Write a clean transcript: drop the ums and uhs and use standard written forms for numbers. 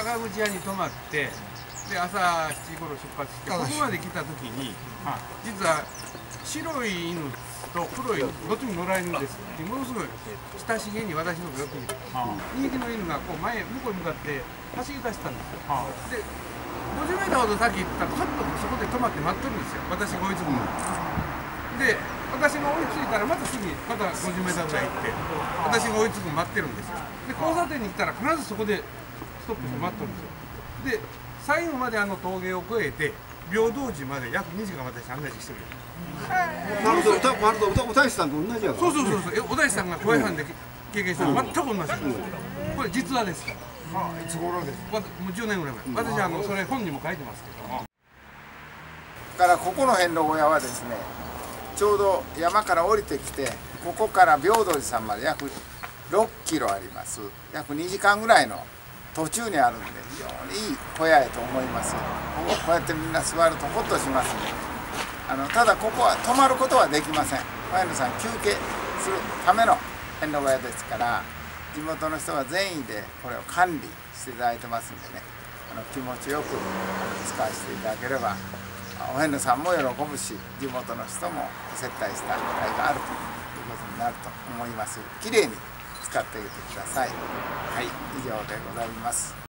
坂口屋に泊まって、で朝7時頃出発して、ここまで来た時に、実は白い犬と黒いどっちも乗られるんです。ものすごい親しげに私の方がよく見る。2匹の犬がこう向こうに向かって走り出したんですよ。で50メーターほど先行ったらパッとそこで止まって待ってるんですよ。私が追いつくの。で私が追いついたらまた次また50メーターぐらい行って私が追いつくの待ってるんですよ。で交差点に来たら必ずそこでストップして待ってるんですよ。で最後まで峠を越えて平等寺まで約2時間私案内してる。 なるほど、お大師さんと同じやから。 そうお大師さんが小屋さんで経験したの全く同じなんです。これ実話ですから。 いつ頃です。 もう10年ぐらい前。私それ本にも書いてますけど。 からここの辺の小屋はですね、ちょうど山から降りてきてここから平等寺さんまで約6キロあります。約2時間ぐらいの途中にあるんで非常にいい小屋へと思います。こうやってみんな座るとホッとしますね。ただここは泊まることはできません。前野さん休憩するための遍路小屋ですから、地元の人が善意でこれを管理していただいてますんでね、気持ちよく使わせていただければお遍路さんも喜ぶし、地元の人も接待した甲斐があるということになると思います。きれいに使ってあげてください。はい、以上でございます。